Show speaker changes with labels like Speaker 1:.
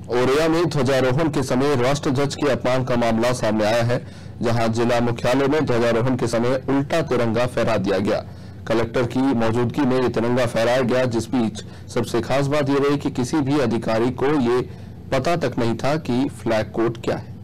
Speaker 1: औरैया में ध्वजारोहण के समय राष्ट्रध्वज के अपमान का मामला सामने आया है, जहां जिला मुख्यालय में ध्वजारोहण के समय उल्टा तिरंगा फहरा दिया गया। कलेक्टर की मौजूदगी में ये तिरंगा फहराया गया, जिस बीच सबसे खास बात यह रही कि किसी भी अधिकारी को ये पता तक नहीं था कि फ्लैग कोड क्या है।